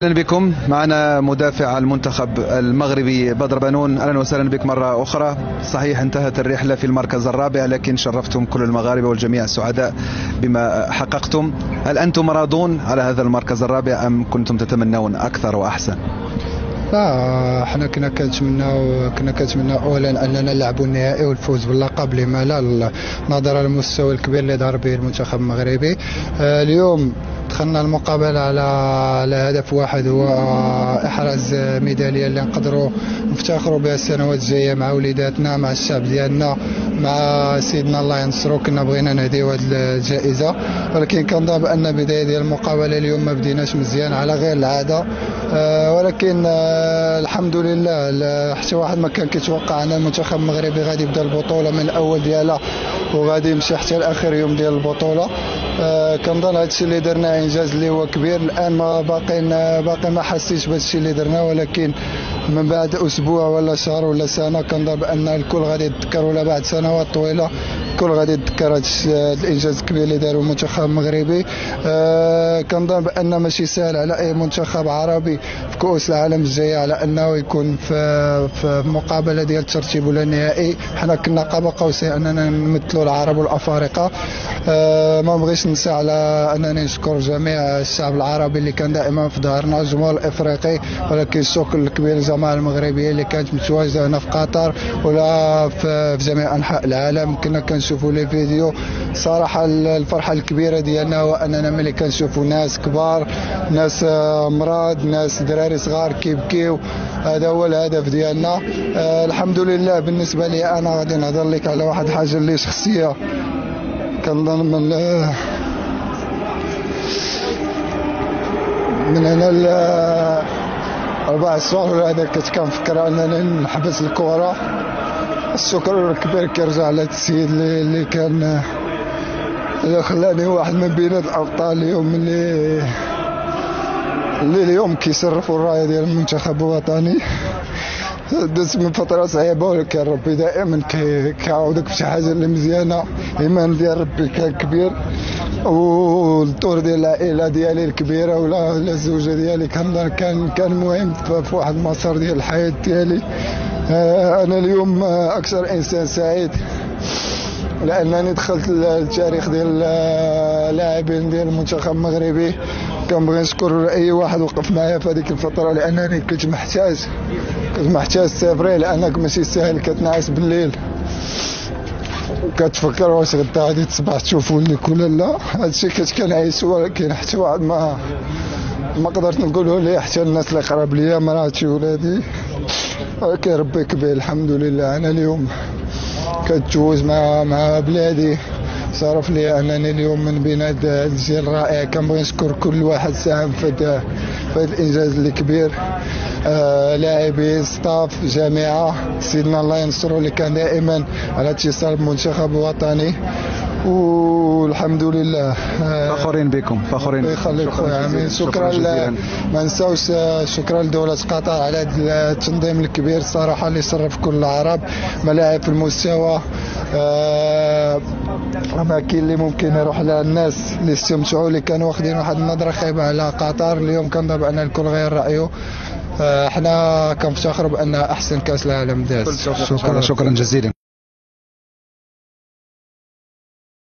اهلا بكم. معنا مدافع المنتخب المغربي بدر بنون. اهلا وسهلا بك مره اخرى. صحيح انتهت الرحله في المركز الرابع، لكن شرفتم كل المغاربه والجميع سعداء بما حققتم. هل انتم راضون على هذا المركز الرابع ام كنتم تتمنون اكثر واحسن؟ لا، احنا كنا كنتمناو اولا اننا نلعبوا النهائي والفوز باللقب، لما لا، نظرا للمستوى الكبير اللي ظهر به المنتخب المغربي. اليوم دخلنا المقابله على هدف واحد، هو احراز ميداليه اللي نقدروا نفتخروا بها السنوات الجايه مع وليداتنا، مع الشعب ديالنا، مع سيدنا الله ينصرو. كنا بغينا نهديو هذه الجائزه، ولكن كنظن بان بدايه ديال المقابله اليوم ما بديناش مزيان على غير العاده. ولكن الحمد لله، حتى واحد ما كان كيتوقع ان المنتخب المغربي غادي يبدا البطوله من الاول ديالها وغادي يمشي حتى لاخر يوم ديال البطوله. كنظن هذا الشيء اللي درنا انجاز اللي هو كبير. الان ما باقي ما حسيتش بهذا الشيء اللي درنا، ولكن من بعد اسبوع ولا شهر ولا سنه كنظن بان الكل غادي يتذكر، ولا بعد سنوات طويله الكل غادي يتذكر هذا الانجاز الكبير اللي داروا المنتخب المغربي. كنظن بان ماشي سهل على اي منتخب عربي في كؤوس العالم الجايه على انه يكون في مقابله ديال الترتيب ولا النهائي. حنا كنا قاب قوسين اننا نمثلوا العرب والافارقه. ما بغيتش ننسى على انني نشكر جميع الشعب العربي اللي كان دائما في ظهرنا، الجمهور الافريقي، ولكن الشكر الكبير للجماعه المغربيه اللي كانت متواجده هنا في قطر ولا في جميع انحاء العالم. كنا كنشوفوا لي فيديو. صراحه الفرحه الكبيره ديالنا هو اننا ملي كنشوفوا ناس كبار، ناس مراد، ناس دراري صغار كيبكيو. هذا هو الهدف ديالنا. الحمد لله. بالنسبه لي انا غادي نهضر لك على واحد الحاجه اللي شخصيه. كنظن من هنا 4 شهور هذا كنت كنفكر انني نحبس الكره. الشكر الكبير كيرجع للسيد اللي كان اللي خلاني واحد من بين الابطال اليوم اللي اليوم كيشرفوا الرايه ديال المنتخب الوطني. دزت من فتره صعيبه، ولكن ربي دائما كيعاودك بشي حاجه اللي مزيانه. الايمان ديال ربي كان كبير، والدور ديال العائله ديالي الكبيره ولا الزوجه ديالي كان مهم في واحد المسار ديال الحياه ديالي. انا اليوم اكثر انسان سعيد لانني دخلت التاريخ ديال اللاعبين ديال المنتخب المغربي. كنبغي نشكر اي واحد وقف معايا في هذيك الفتره، لانني كنت محتاج سيفري، لانك ماشي سهل كتنعس بالليل وكتفكر واش غدا غادي تصبح تشوفوا لك ولا لا. هادشي كنت كنعيش، ولكن حتى واحد ما قدرت نقوله ليه، حتى الناس اللي قراب ليا، مراتي ولادي. ولكن ربي كبير الحمد لله. انا اليوم كنتزوج مع بلادي. صرف لي انني اليوم من بين هذا الجيل الرائع. كنبغي نشكر كل واحد ساهم في هذا الانجاز الكبير. لاعبين، ستاف، جامعه، سيدنا الله ينصرو اللي كان دائما على اتصال بالمنتخب الوطني. والحمد لله فخورين بكم. فخورين. يخليك خويا امين. شكرا. ما نساوش شكرا لدوله قطر على هذا التنظيم الكبير صراحه اللي صرف كل العرب. ملاعب في المستوى، اماكن اللي ممكن يروح لها الناس اللي استمتعوا، اللي كانوا واخدين واحد النظره خايبه على قطر. اليوم كنظن بان الكل غير رايه. احنا كنفتخروا بان احسن كاس العالم داز. شكرا جزيلا.